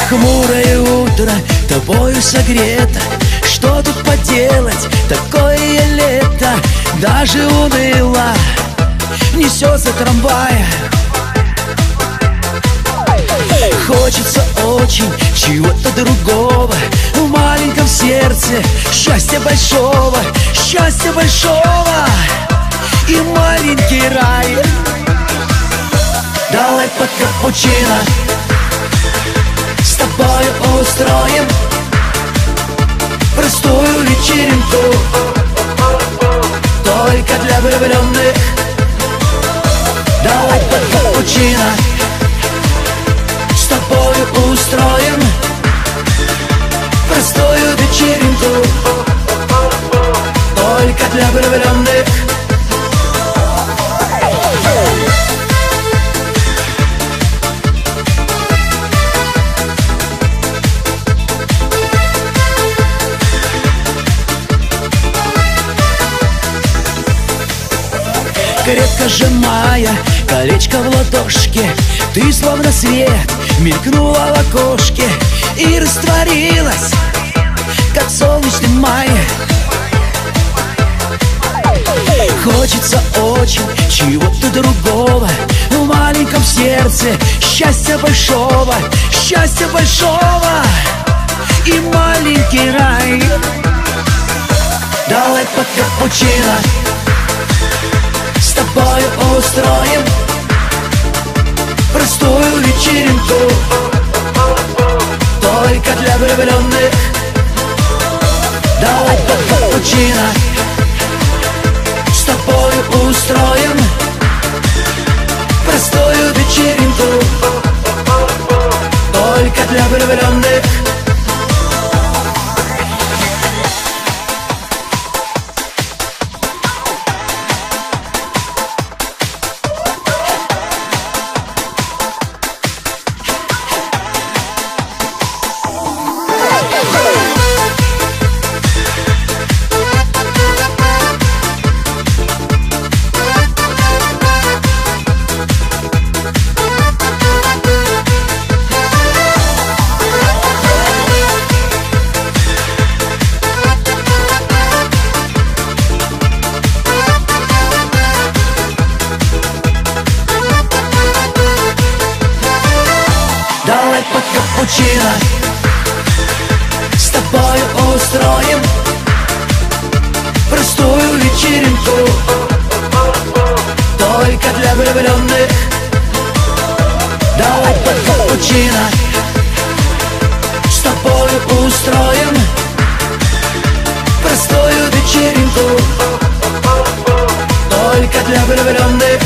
Хмурое утро тобою согрето. Что тут поделать, такое лето. Даже уныло несется трамвай. Хочется очень чего-то другого. В маленьком сердце счастья большого, счастья большого и маленький рай. Давай под капучино с тобою устроим простую вечеринку, только для влюбленных. Давай под капучино с тобою устроим простую вечеринку, только для влюбленных. Крепко сжимая колечко в ладошке, ты словно свет мелькнула в окошке и растворилась, как солнечный май. Хочется очень чего-то другого. В маленьком сердце счастья большого, счастья большого и маленький рай. Давай под капучино с тобою устроим простую вечеринку, только для влюбленных. Давай под капучино с тобою устроим простую вечеринку, только для влюбленных. Давай под капучино с тобою устроим простую вечеринку, только для влюбленных. Давай под капучино с тобою устроим простую вечеринку, только для влюбленных.